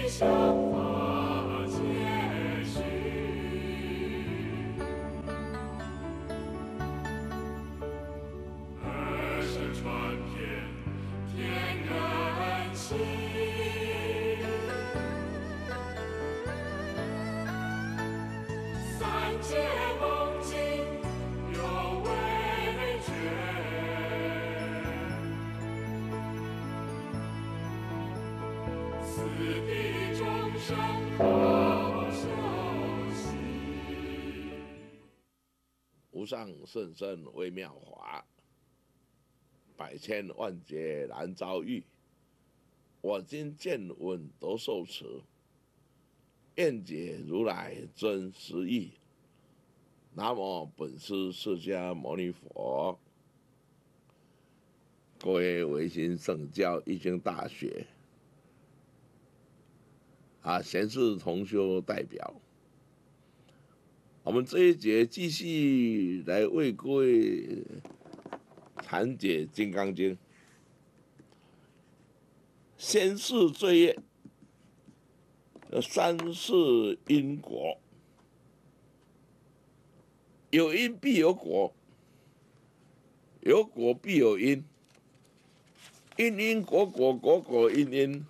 想法接续，儿时传遍天人心，三界梦境有味觉。此地众生好修习。 无上甚深微妙法，百千万劫难遭遇。我今见闻得受持，愿解如来真实义。南无本师释迦牟尼佛。各位维新圣教易经大学贤士同修代表，我们这一节继续来为各位谈解《金刚经》。先世罪业，三世因果，有因必有果，有果必有因，因因果果，果果因因，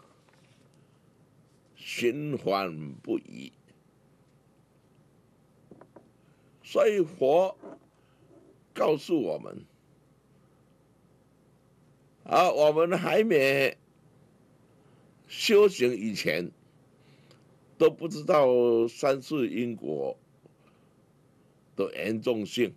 循环不已。所以佛告诉我们，我们还没修行以前，都不知道三世因果的严重性，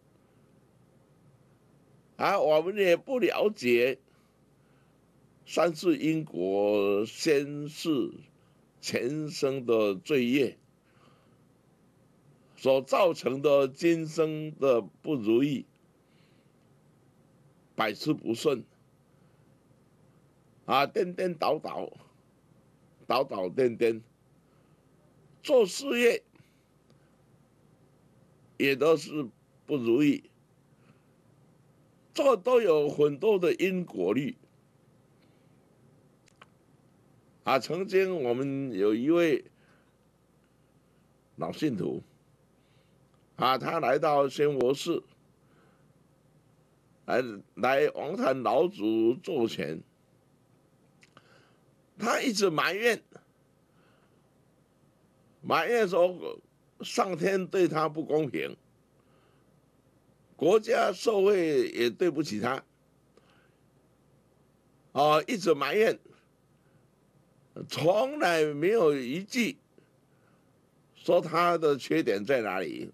我们也不了解三世因果先世前生的罪业所造成的今生的不如意、百事不顺，颠颠倒倒，倒倒颠颠，做事业也都是不如意，这都有很多的因果律。曾经我们有一位老信徒，他来到仙佛寺，来王禅老祖座前，他一直埋怨说上天对他不公平，国家社会也对不起他，一直埋怨，从来没有一句说他的缺点在哪里。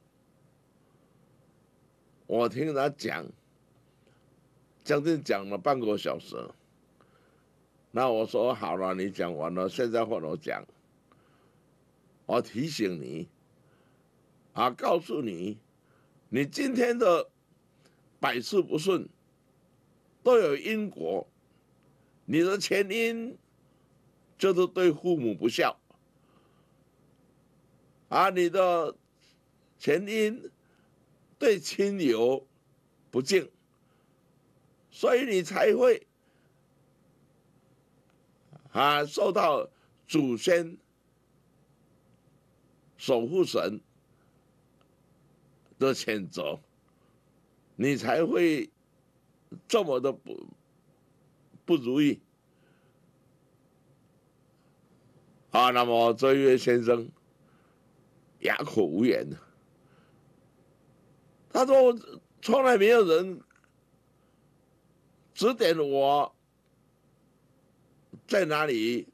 我听他讲，将近讲了半个小时。那我说好了，你讲完了，现在换我讲。我提醒你，告诉你，你今天的百事不顺都有因果。你的前因就是对父母不孝，你的前因对亲友不敬，所以你才会受到祖先、守护神的谴责，你才会这么的不如意。那么这一位先生哑口无言，他说从来没有人指点我在哪里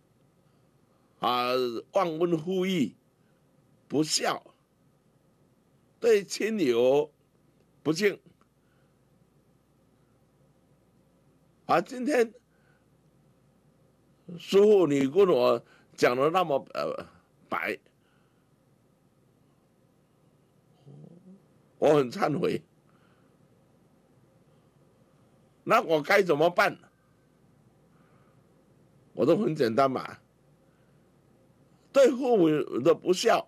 忘恩负义、不孝、对亲友不敬。今天师父你跟我讲的那么白，我很忏悔。那我该怎么办？我都很简单嘛，对父母的不孝，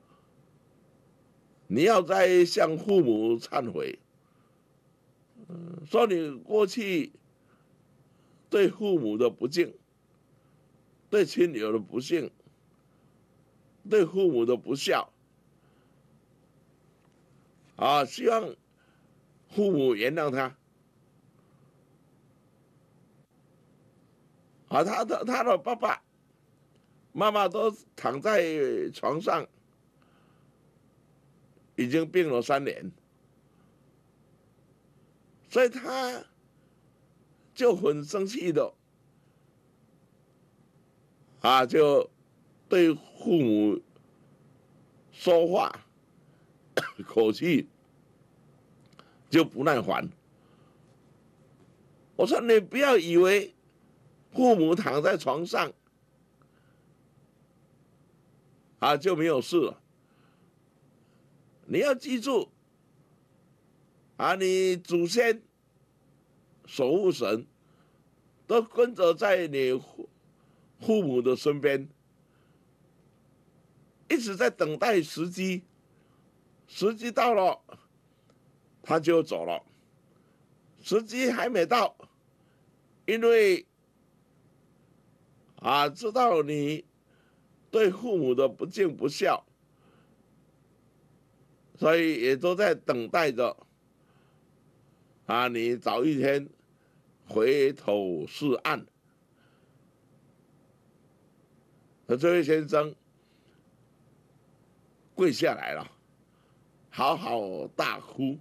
你要再向父母忏悔，说你过去对父母的不敬， 对亲友的不幸，对父母的不孝，希望父母原谅他。他的爸爸妈妈都躺在床上，已经病了3年，所以他就很生气的就对父母说话口气就不耐烦。我说你不要以为父母躺在床上就没有事了，你要记住你祖先守护神都跟着在你父母的身边，一直在等待时机，时机到了他就走了，时机还没到，因为知道你对父母的不敬不孝，所以也都在等待着你早一天回头是岸。这位先生跪下来了，嚎啕大哭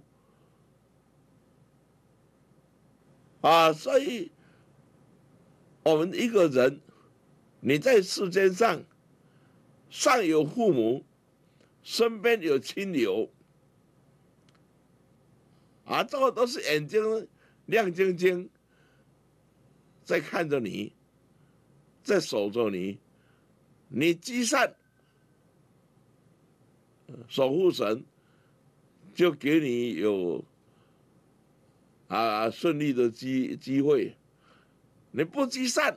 所以我们一个人，你在世间上上有父母，身边有亲友这个都是眼睛亮晶晶在看着你，在守着你，你积善，守护神就给你有顺利的机会。你不积善，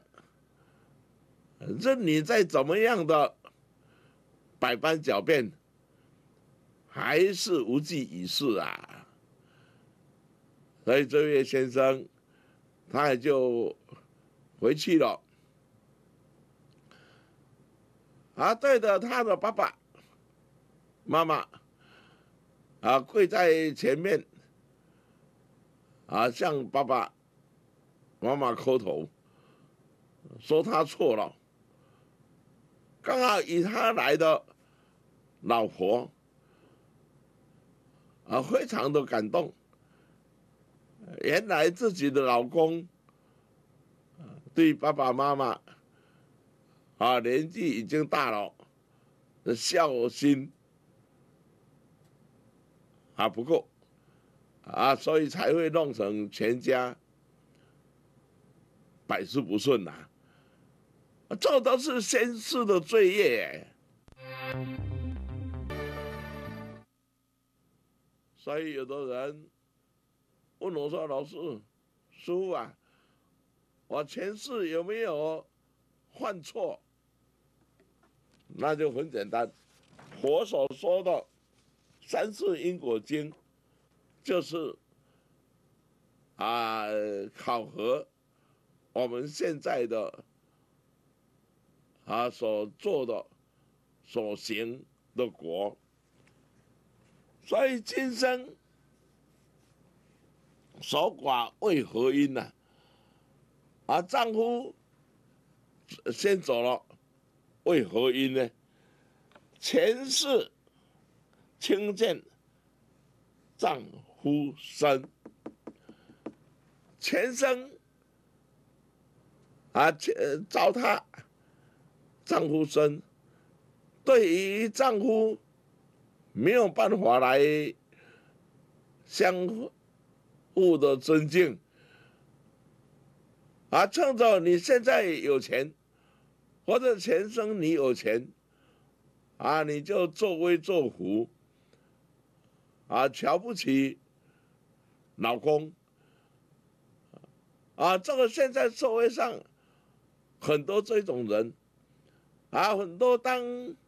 任你再怎么样的百般狡辩，还是无济于事啊。所以这位先生他也就回去了对着他的爸爸妈妈跪在前面向爸爸妈妈叩头，说他错了。刚好与他来的老婆非常的感动，原来自己的老公对爸爸妈妈年纪已经大了，孝心不够所以才会弄成全家百事不顺这都是先世的罪业所以有的人问我说：“老师，师父我前世有没有犯错？”那就很简单，佛所说的三世因果经，就是考核我们现在的所做的所行的果。所以今生守寡为何因呢？丈夫先走了，为何因呢？前世轻贱丈夫生，前生糟蹋丈夫生，对于丈夫没有办法来相互的尊敬趁着你现在有钱，或者前生你有钱你就作威作福瞧不起老公这个现在社会上很多这种人很多当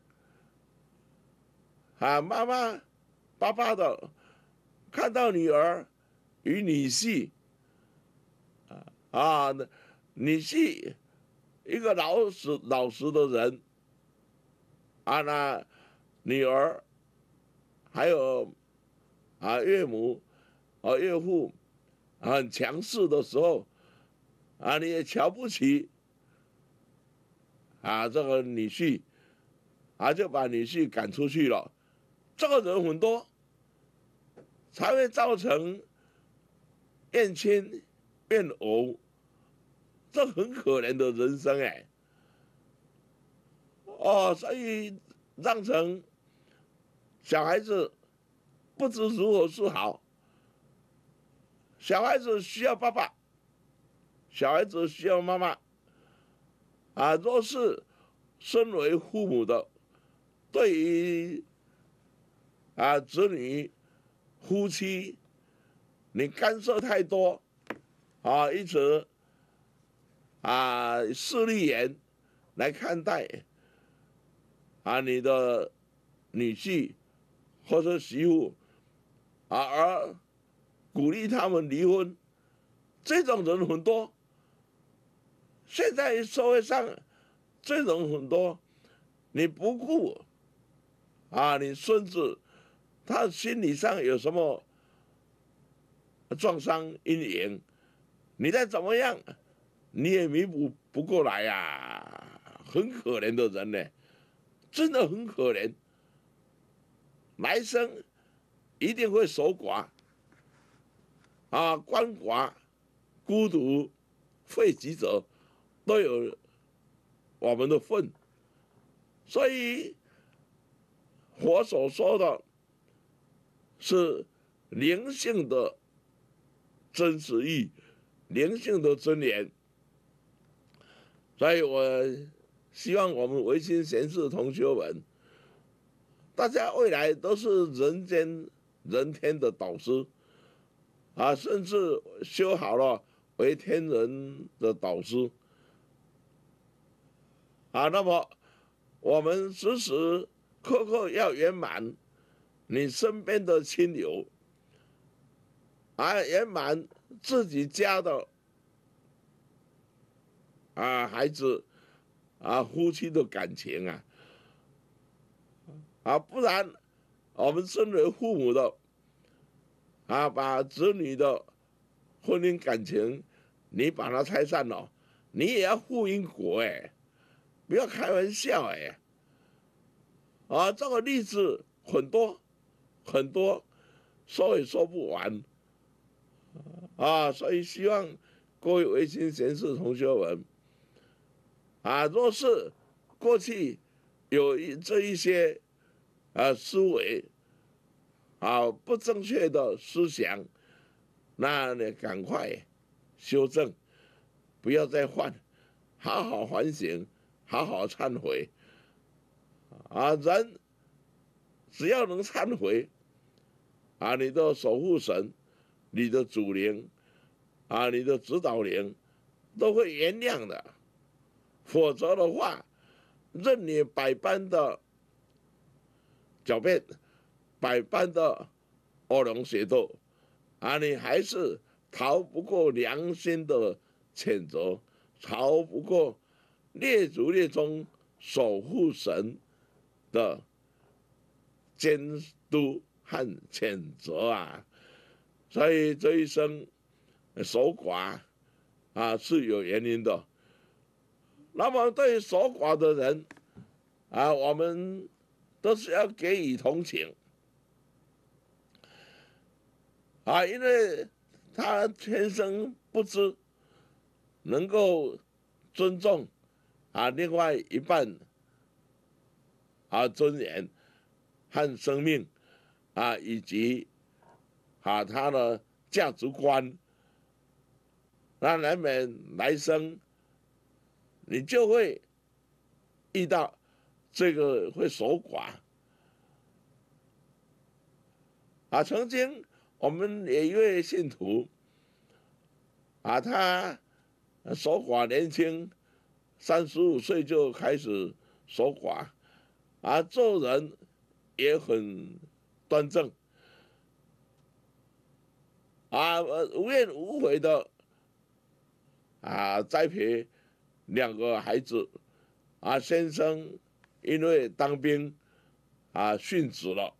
妈妈爸爸的看到女儿与女婿女婿一个老实的人，那女儿还有岳母岳父很强势的时候，你也瞧不起这个女婿，就把女婿赶出去了。这个人很多，才会造成怨亲怨偶，这很可怜的人生所以让成小孩子不知如何是好。小孩子需要爸爸，小孩子需要妈妈。若是身为父母的，对于子女、夫妻，你干涉太多，一直势利眼来看待你的女婿或者媳妇，而鼓励他们离婚，这种人很多。现在社会上这种很多，你不顾你孙子他心理上有什么创伤阴影，你再怎么样，你也弥补不过来很可怜的人呢，真的很可怜。来生一定会守寡鳏寡、孤独、废疾者都有我们的份。所以我所说的是灵性的真实意，灵性的尊严。所以我希望我们维新贤士同学们，大家未来都是人间人天的导师甚至修好了为天人的导师那么我们时时刻刻要圆满你身边的亲友圆满自己家的孩子夫妻的感情不然我们身为父母的把子女的婚姻感情你把它拆散了，你也要负因果不要开玩笑这个例子很多很多，说也说不完所以希望各位维新贤士同学们若是过去有这一些思维不正确的思想，那你赶快修正，不要再犯，好好反省，好好忏悔人只要能忏悔你的守护神、你的主灵你的指导灵都会原谅的。否则的话，任你百般的狡辩，百般的恶龙邪斗你还是逃不过良心的谴责，逃不过列祖列宗守护神的监督和谴责所以这一生守寡是有原因的。那么对守寡的人我们都是要给予同情因为他天生不知能够尊重另外一半尊严和生命以及他的价值观，那难免来生你就会遇到这个会守寡曾经我们有一位信徒他守寡年轻，35岁就开始守寡做人也很端正无怨无悔的栽培 2个孩子，先生因为当兵殉职了，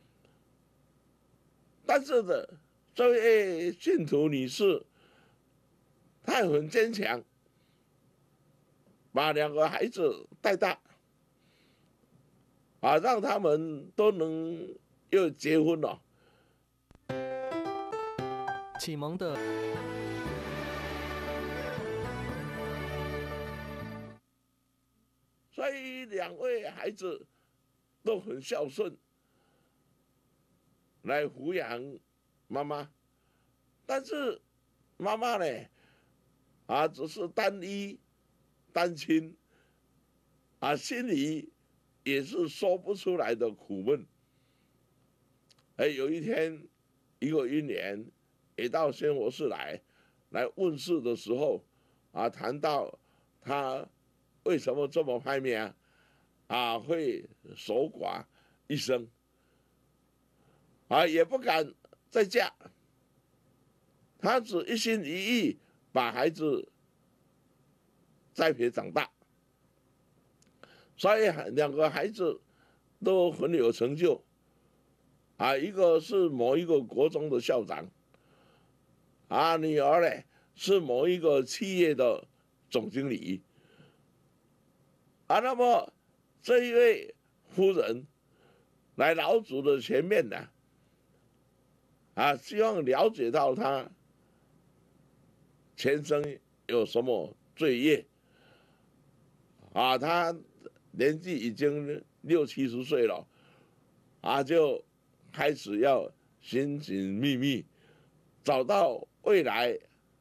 但是呢，这位信徒女士，她也很坚强，把2个孩子带大，让他们都能又结婚了。 启蒙的， 所以2位孩子都很孝顺，来抚养妈妈。但是妈妈呢，只是单亲，心里也是说不出来的苦闷。有一天，一个姻缘也到宣佛寺来问事的时候，谈到他为什么这么派命会守寡一生，也不敢再嫁，他只一心一意把孩子栽培长大，所以2个孩子都很有成就，一个是某一个国中的校长，女儿呢是某一个企业的总经理，那么这一位夫人来老祖的前面呢，希望了解到他前生有什么罪业，他年纪已经60、70岁了，就开始要寻寻觅觅，找到未来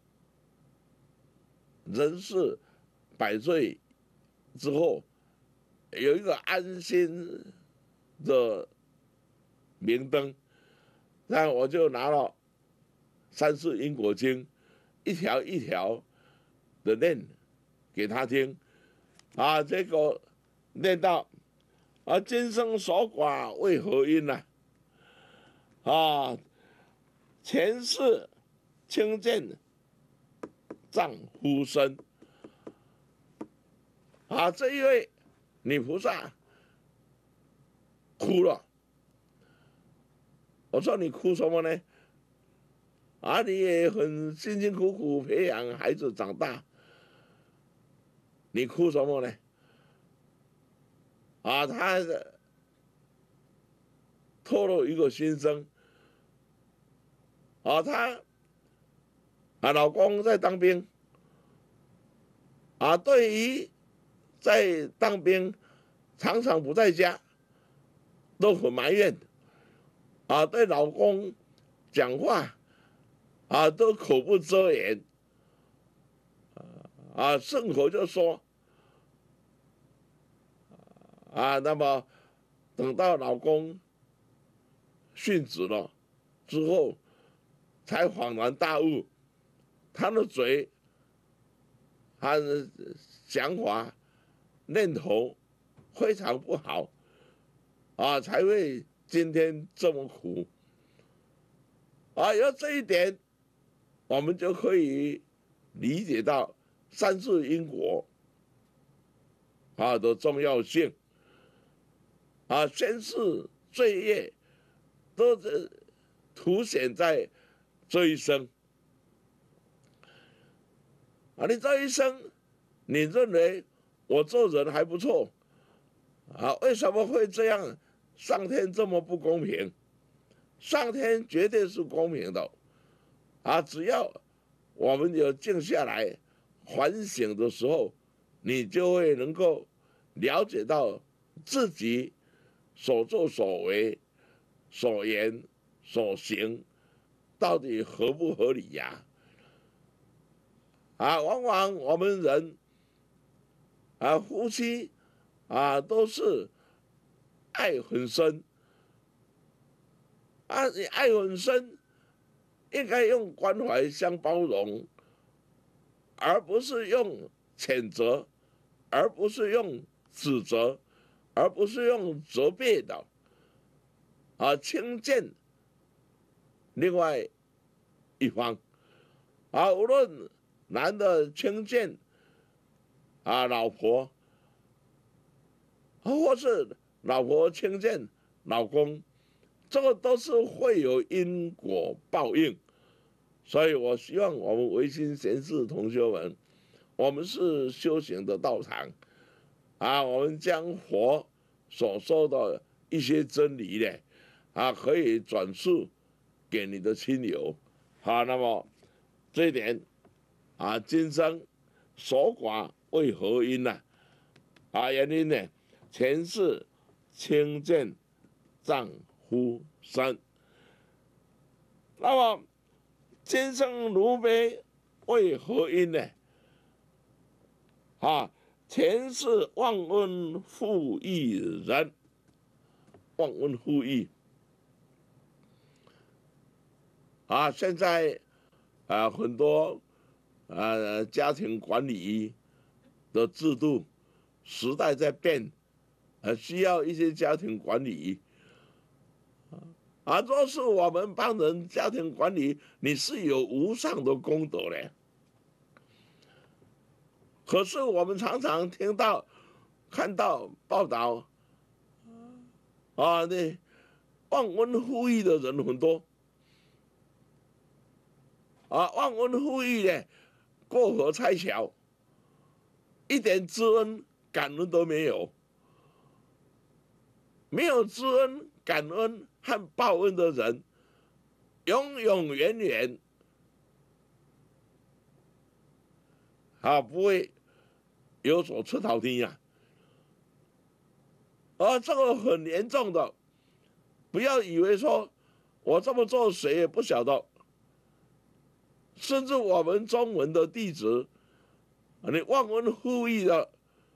人世百岁之后有一个安心的明灯。那我就拿了3世因果经，一条一条的念给他听，结果念到今生守寡为何因呢？前世亲见丈夫身，这一位女菩萨哭了。我说你哭什么呢？你也很辛辛苦苦培养孩子长大，你哭什么呢？她透露一个心声，她老公在当兵，对于在当兵常常不在家，都很埋怨，对老公讲话都口不择言，顺口就说，那么等到老公殉职了之后，才恍然大悟，他的嘴，他的想法念头非常不好，才会今天这么苦，有这一点，我们就可以理解到3世因果的重要性，先世罪业都是凸显在这一生，你这一生，你认为我做人还不错，为什么会这样？上天这么不公平，上天绝对是公平的，只要我们有静下来反省的时候，你就会能够了解到自己所作所为、所言所行到底合不合理呀？往往我们人夫妻都是爱很深，你爱很深，应该用关怀相包容，而不是用谴责，而不是用指责，而不是用责备的，轻贱另外一方，无论男的轻贱老婆，或是老婆轻贱老公，这个都是会有因果报应。所以我希望我们维新贤士同学们，我们是修行的道场我们将佛所说的一些真理呢，可以转述给你的亲友。那么这一点今生守寡为何因呢？原因呢，前世轻贱丈夫身。那么今生如悲为何因呢？前世忘恩负义人，忘恩负义。现在很多家庭管理的制度，时代在变，需要一些家庭管理。若是我们帮人家庭管理，你是有无上的功德的。可是我们常常听到、看到报道，那忘恩负义的人很多。忘恩负义呢，过河拆桥，一点知恩感恩都没有。没有知恩感恩和报恩的人，永永远远不会有所出头天这个很严重的，不要以为说我这么做谁也不晓得。甚至我们中文的弟子，你忘恩负义的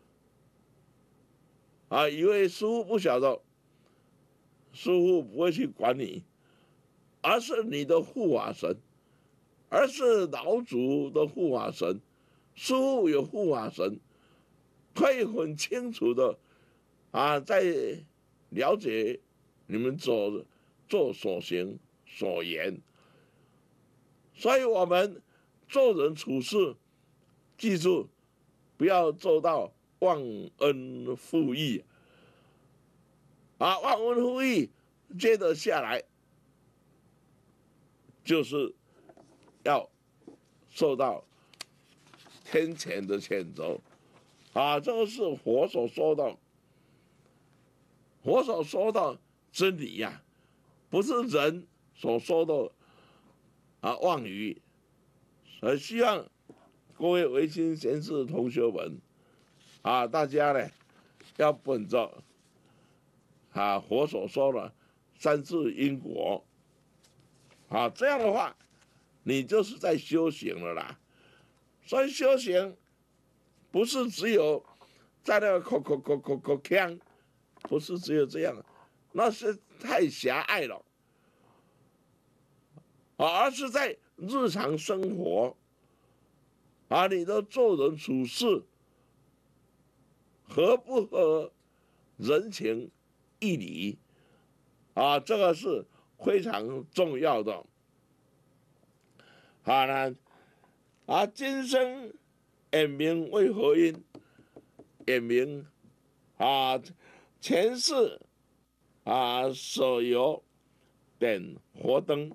以为师父不晓得，师父不会去管你，而是你的护法神，而是老祖的护法神，师父有护法神，可以很清楚的在了解你们做所行所言。所以我们做人处事，记住不要做到忘恩负义忘恩负义，接着下来就是要受到天谴的谴责这个是佛所说的，佛所说的真理不是人所说的妄语。希望各位维新贤士同学们大家呢要本着佛所说的三世因果这样的话你就是在修行了啦。所以修行不是只有在那个口腔，不是只有这样，那是太狭隘了而是在日常生活你的做人处事合不合人情义理这个是非常重要的。今生眼明为何因？眼明前世所有点活灯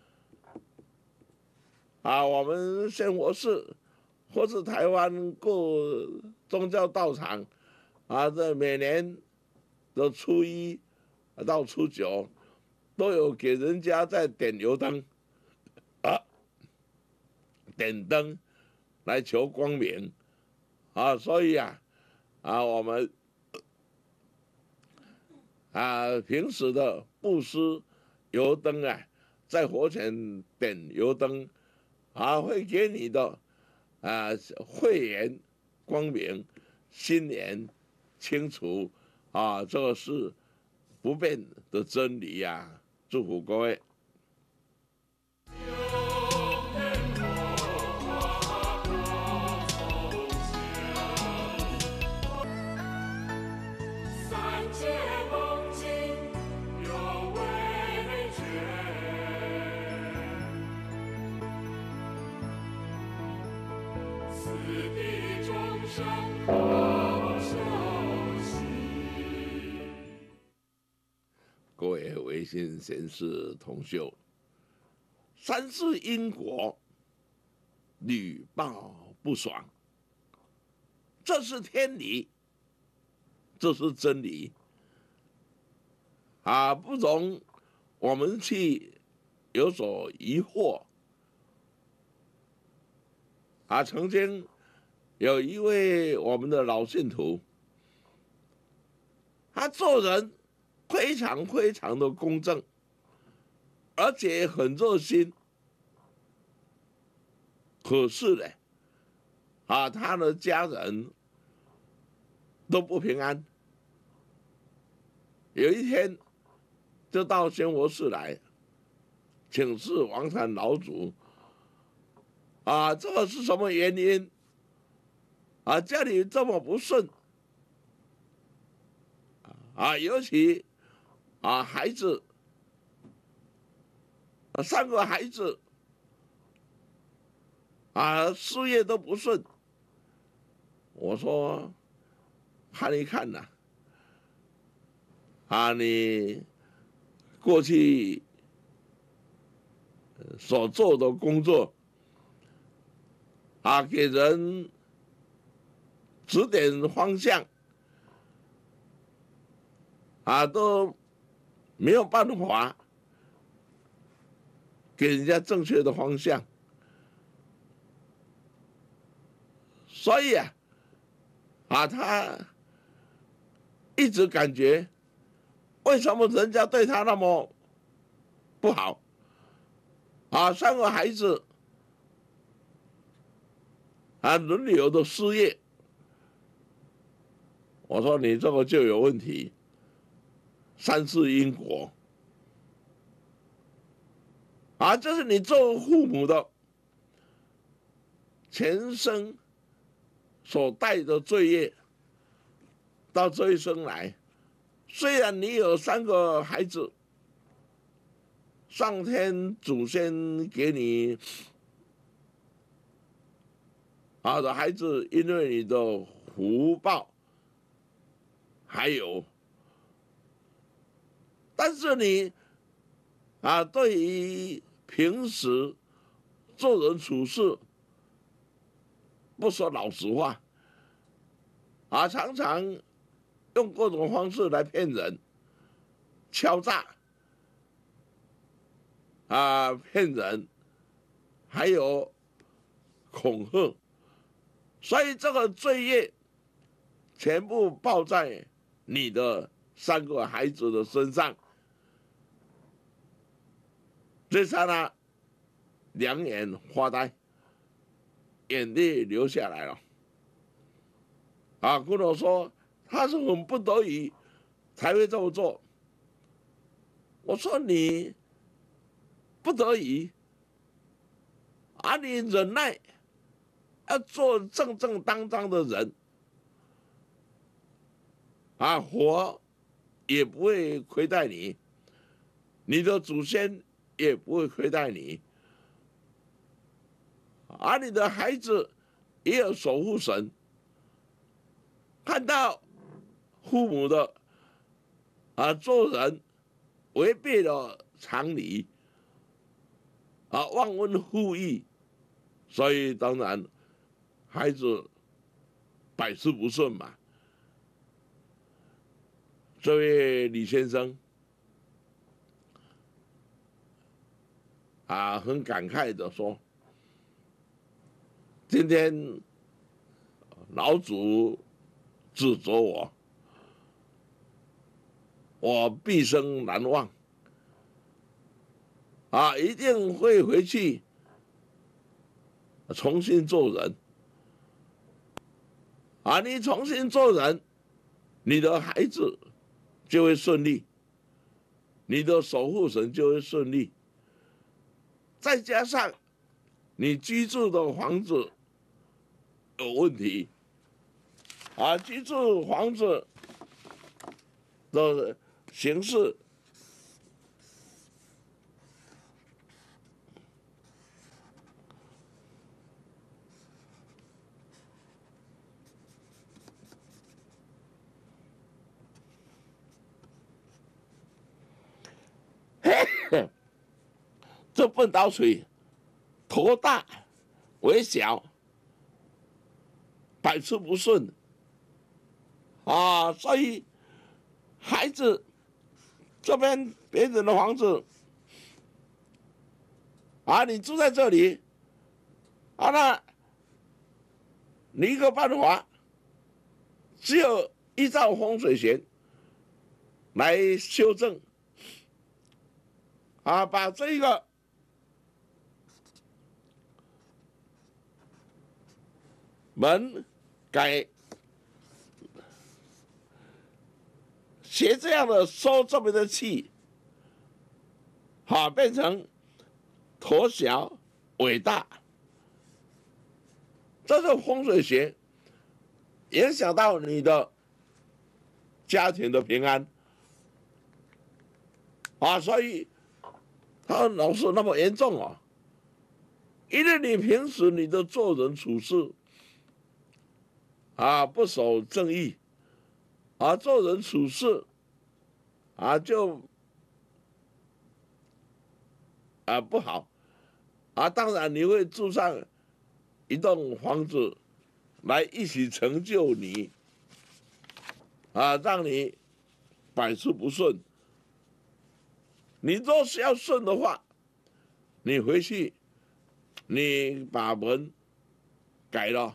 我们仙佛寺或是台湾各宗教道场这每年的初一到初九都有给人家在点油灯点灯来求光明所以我们平时的布施油灯在佛前点油灯会给你的慧眼光明，心眼清楚这个是不变的真理祝福各位。 好消息。 各位维新贤士同修，三世因果，屡报不爽，这是天理，这是真理啊，不容我们去有所疑惑啊。曾经有一位我们的老信徒，他做人非常非常的公正，而且很热心。可是呢，啊，他的家人都不平安。有一天，就到仙佛寺来请示王禅老祖，啊，这个是什么原因？啊，家里这么不顺，啊，尤其啊，孩子，三个孩子，啊，事业都不顺。我说，看一看呐，啊，你过去所做的工作，啊，给人指点方向，啊，都没有办法给人家正确的方向，所以啊，他一直感觉为什么人家对他那么不好？啊，三个孩子啊，轮流的失业。我说你这个就有问题，三世因果啊，这是你做父母的前生所带的罪业，到这一生来，虽然你有三个孩子，上天祖先给你好的孩子，因为你的福报还有，但是你啊，对于平时做人处事不说老实话，啊，常常用各种方式来骗人、敲诈啊，骗人，还有恐吓，所以这个罪业全部报在你的三个孩子的身上。这刹那，两眼发呆，眼泪流下来了。啊，跟我说他是很不得已才会这么做。我说你不得已，啊，你忍耐，要做正正当当的人，啊，活也不会亏待你，你的祖先也不会亏待你，而你的孩子也有守护神，看到父母的啊做人违背了常理，啊忘恩负义，所以当然孩子百事不顺嘛。这位李先生啊，很感慨的说：“今天老祖指责我，我毕生难忘啊，一定会回去重新做人啊！你重新做人，你的孩子就会顺利，你的守护神就会顺利，再加上你居住的房子有问题啊，居住房子的形式这粪刀水头大尾小，百出不顺啊！所以孩子这边别人的房子啊，你住在这里啊，那你一个办法，只有依照风水学来修正啊，把这个门改学这样的收这边的气，变成头小尾大，这是风水学影响到你的家庭的平安所以他老是那么严重因为你平时你的做人处事不守正义做人处事就不好当然你会住上一栋房子来一起成就你让你百事不顺。你若是要顺的话，你回去你把门改了。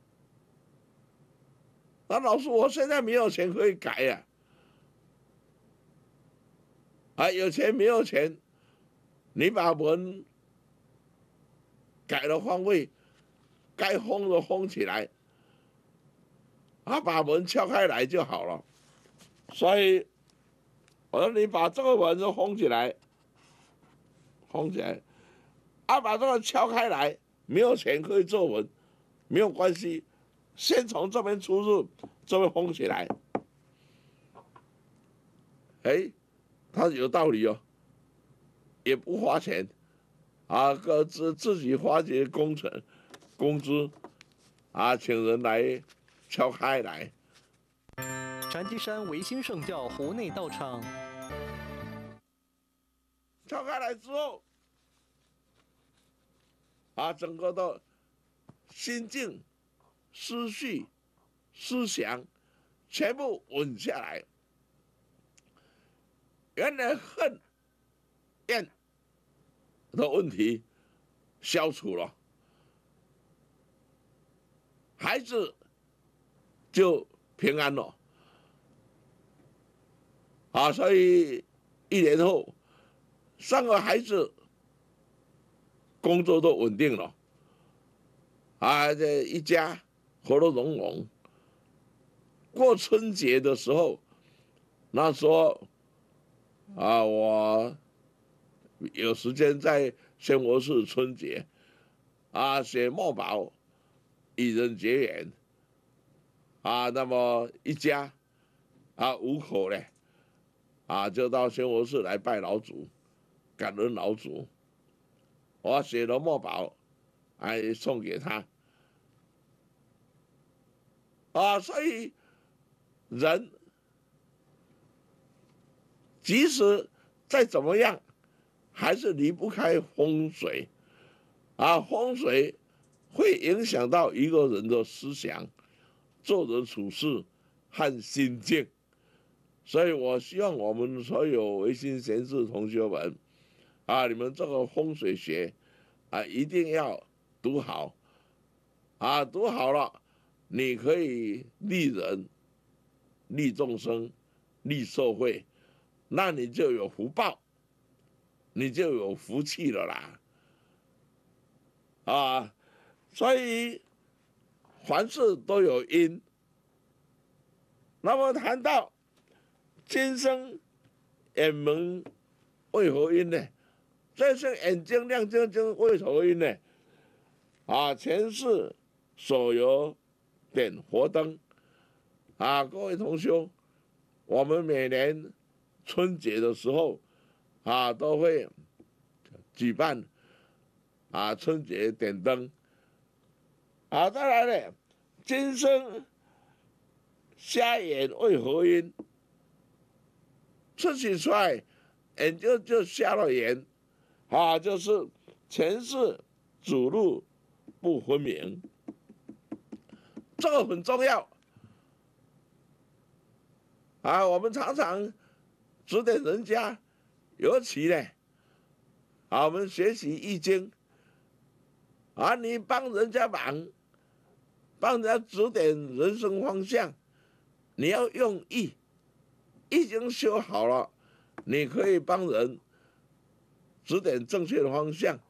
那老师，我现在没有钱可以改有钱没有钱，你把门改了方位，该封的封起来，把门敲开来就好了。所以我说你把这个门都封起来，把这个敲开来，没有钱可以做门，没有关系，先从这边出入，这边封起来。他有道理也不花钱各自己花些工资请人来敲开来。 禅机山维新圣教湖内道场， 敲开来之后整个的心境、思绪、思想全部稳下来。原来恨、怨的问题消除了，孩子就平安了所以1年后3个孩子工作都稳定了这一家和乐融融。过春节的时候，那时候我有时间在宣佛寺春节写墨宝与人结缘那么一家5口呢就到宣佛寺来拜老祖，感恩老祖。我写了墨宝还送给他所以人即使再怎么样，还是离不开风水风水会影响到一个人的思想、做人处事和心境。所以我希望我们所有维新贤士同学们你们这个风水学一定要读好读好了，你可以利人、利众生、利社会，那你就有福报，你就有福气了啦所以凡事都有因。那么谈到今生眼蒙为何因呢？这生眼睛亮晶晶为何因呢？前世所有点活灯各位同修，我们每年春节的时候都会举办春节点灯再来呢，今生瞎眼为何因？出起出来眼睛就瞎了眼，啊，就是前世主路不分明，这个很重要啊。我们常常指点人家，尤其呢，啊，我们学习易经，啊，你帮人家忙，帮人家指点人生方向，你要用易，易经修好了，你可以帮人指点正确的方向。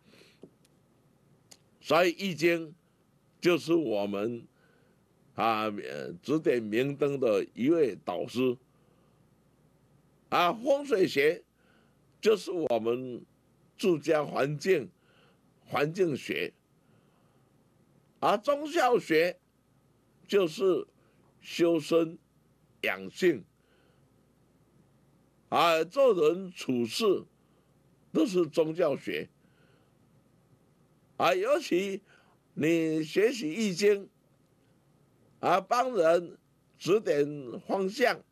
所以易经就是我们指点明灯的一位导师啊。风水学就是我们住家环境学啊。忠孝学就是修身养性啊，做人处事都是宗教学啊。尤其你学习易经啊，帮人指点方向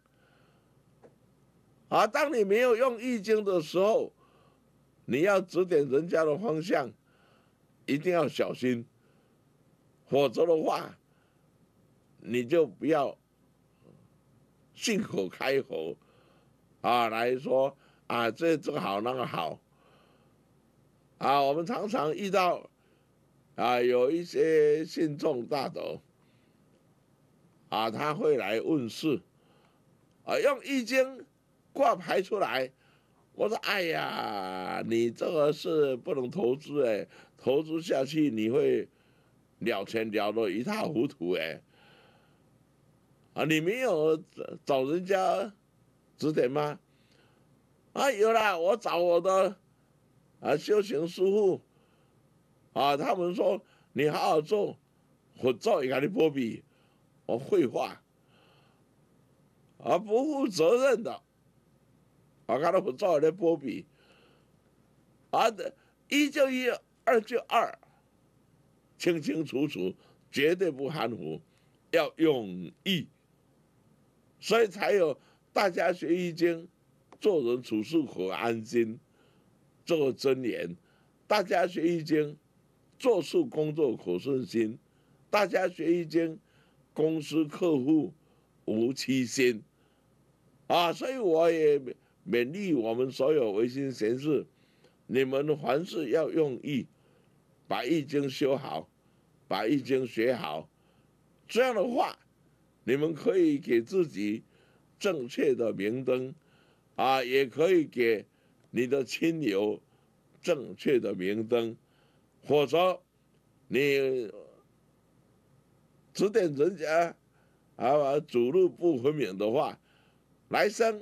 啊。当你没有用易经的时候，你要指点人家的方向，一定要小心，否则的话，你就不要信口开河啊，来说啊这个好那个好啊。我们常常遇到啊有一些信众大德啊，他会来问事啊，用易经挂牌出来。我说哎呀，你这个是不能投资哎，投资下去你会了钱了得一塌糊涂哎。啊，你没有找人家指点吗？啊，有啦，我找我的修行师傅啊，他们说你好好做，我照也给你波比。我废话啊，不负责任的。我看到我照来波比啊，一就一，二就二，清清楚楚，绝对不含糊，要用易，所以才有大家学易经，做人处事可安心，这个真言。大家学易经，做事工作可顺心；大家学易经，公司客户无欺心啊。所以我也勉励我们所有维新贤士，你们凡事要用易，把易经修好，把易经学好。这样的话，你们可以给自己正确的明灯啊，也可以给你的亲友正确的明灯。否则，你指点人家啊主路不分明的话，来生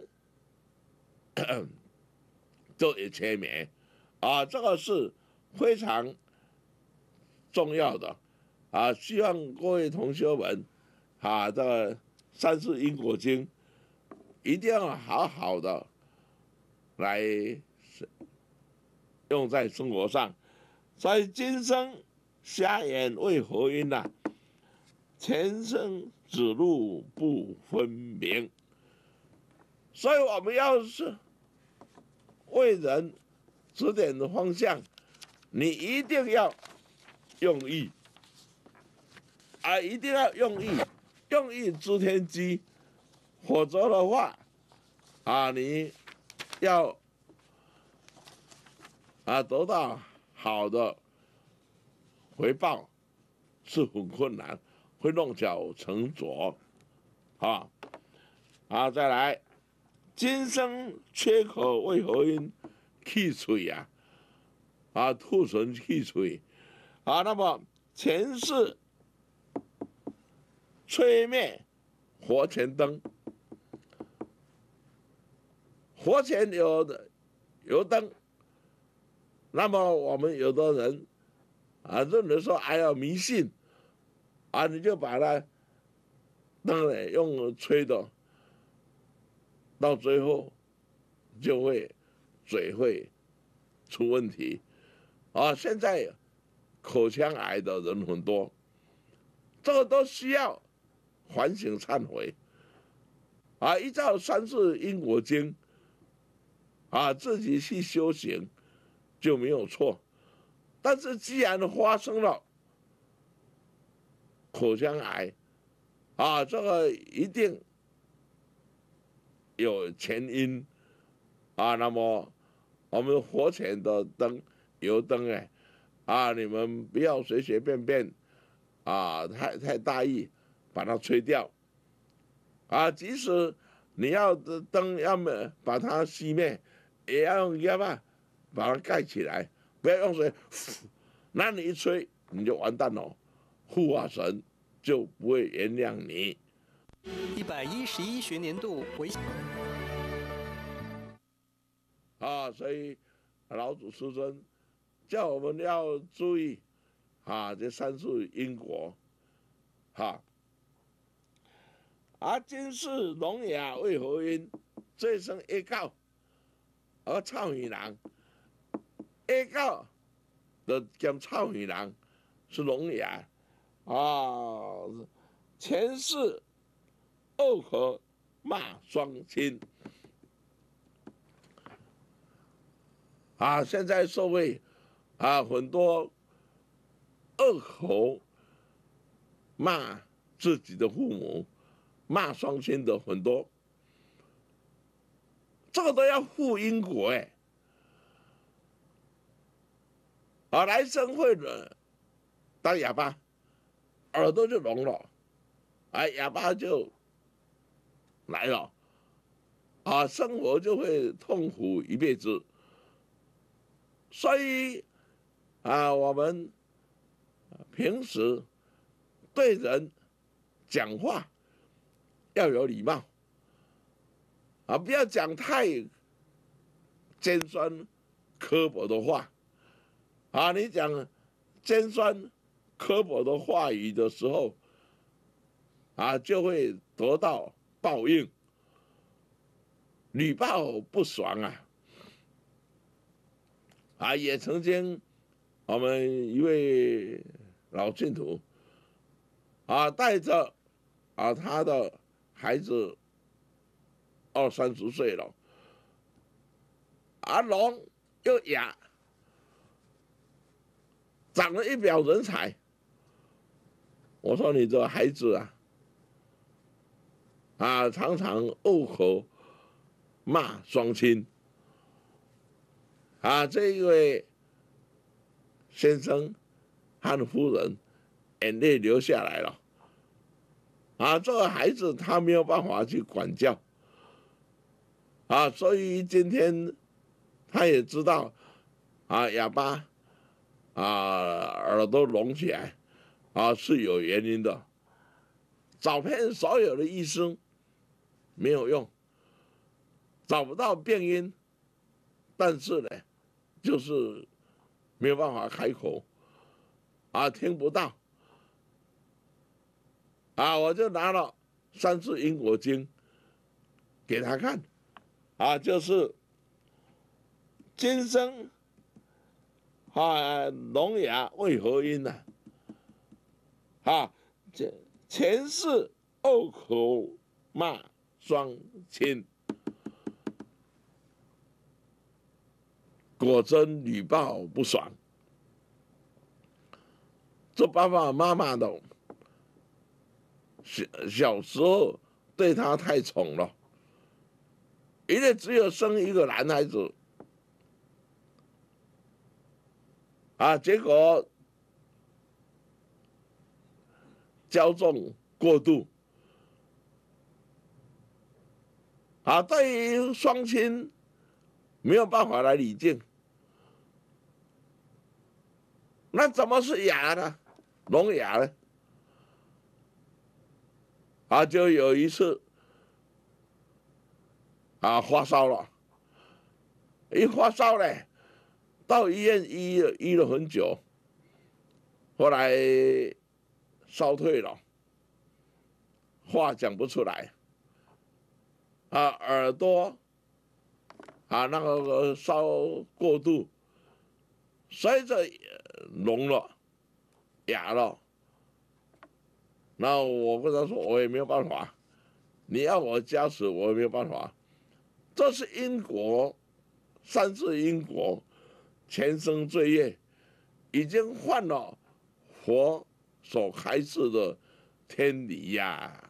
就会切灭啊。这个是非常重要的啊。希望各位同学们啊，这个三世因果经一定要好好的来用在生活上。所以今生瞎眼为何因呐？前生指路不分明。所以我们要是为人指点的方向，你一定要用意啊，一定要用意，用意知天机。否则的话啊，你要得到好的回报是很困难，会弄巧成拙再来，今生缺口为何因？气水兔唇气水那么前世吹灭活前灯，活前有灯，那么我们有的人认为说哎呀迷信你就把它灯呢用吹的，到最后就会嘴会出问题现在口腔癌的人很多，这个都需要反省忏悔依照三世因果经自己去修行就没有错。但是既然发生了口腔癌，这个一定有前因那么我们活前的灯油灯你们不要随随便便太大意把它吹掉即使你要的灯要么把它熄灭，也要用烟把它盖起来，不要用水，那你一吹你就完蛋了，护法神就不会原谅你。 111学年度为所以老祖师尊叫我们要注意这三世因果今世聋哑为何因？这一生一告臭耳人，一告就兼臭耳人是聋哑前世恶口骂双亲现在社会很多恶口骂自己的父母，骂双亲的很多，这个都要负因果来生会当哑巴，耳朵就聋了，哑巴就来了生活就会痛苦一辈子。所以我们平时对人讲话要有礼貌不要讲太尖酸刻薄的话你讲尖酸刻薄的话语的时候就会得到报应，屡报不爽也曾经我们一位老信徒带着他的孩子20-30岁了聋又哑，长得一表人才。我说你这孩子常常恶口骂双亲这一位先生和夫人眼泪流下来了这个孩子他没有办法去管教所以今天他也知道哑巴耳朵聋起来是有原因的，找遍所有的医生没有用，找不到病因，但是呢就是没有办法开口听不到我就拿了《三世因果经》给他看就是今生聋哑为何因前世恶口骂双亲，果真屡报不爽。这爸爸妈妈的小时候对他太宠了，因为只有生一个男孩子结果骄纵过度对于双亲没有办法来理净，那怎么是哑呢？聋哑呢？就有一次发烧了，一发烧呢，到医院医了很久，后来烧退了，话讲不出来，耳朵那个烧过度，随着聋了，哑了。那我跟他说，我也没有办法，你要我加持，我也没有办法，这是因果三世因果、前生罪业，已经犯了佛所开示的天理呀。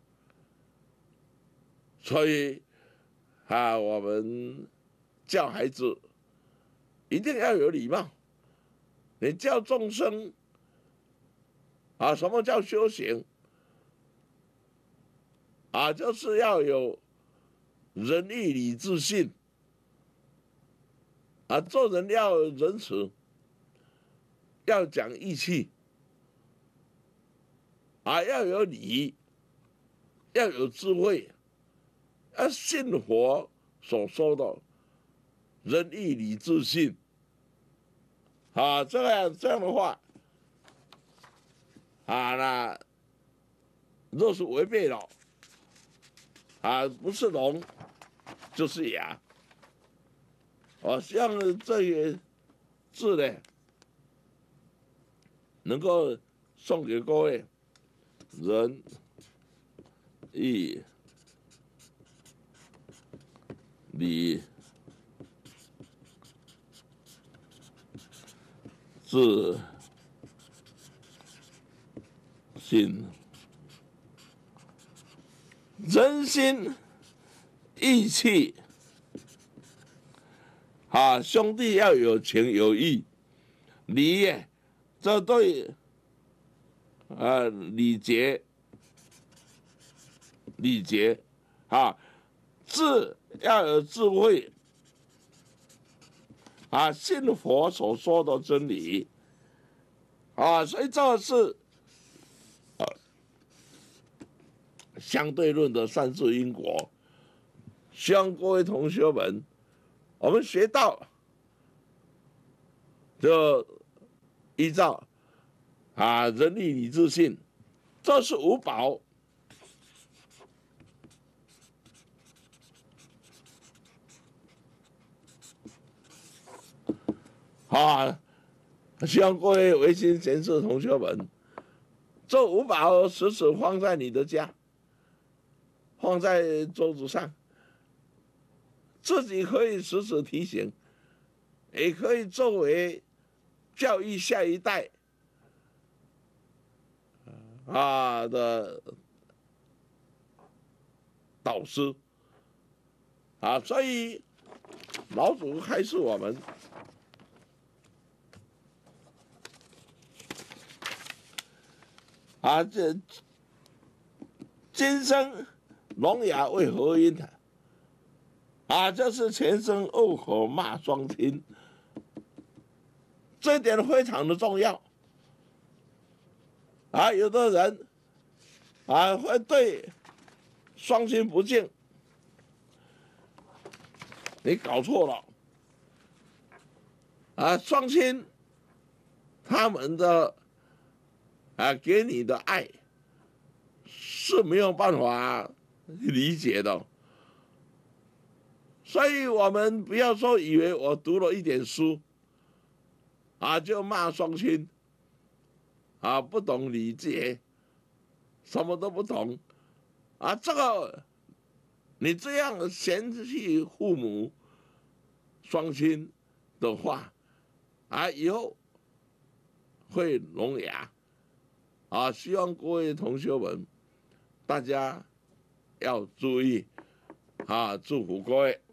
所以我们教孩子一定要有礼貌。你教众生什么叫修行？就是要有仁义礼智信。做人要仁慈，要讲义气，要有礼，要有智慧，要信佛所说的仁义礼智信。这样的话，那若是违背了，不是龙就是哑。我希望这些字呢，能够送给各位仁义礼智信，人心义气。兄弟要有情有义，礼这对礼节，智要有智慧，信佛所说的真理，所以这是相对论的三世因果。希望各位同学们，我们学到就依照仁义礼智信，这是五宝。希望各位维新贤士同学们，这五宝时时放在你的家，放在桌子上，自己可以时时提醒，也可以作为教育下一代的导师所以老祖开示我们这今生聋哑为何因就是前生恶口骂双亲，这一点非常的重要。有的人会对双亲不敬，你搞错了。双亲他们的给你的爱是没有办法理解的。所以我们不要说以为我读了一点书就骂双亲不懂礼节，什么都不懂这个你这样嫌弃父母双亲的话以后会聋哑希望各位同学们大家要注意祝福各位。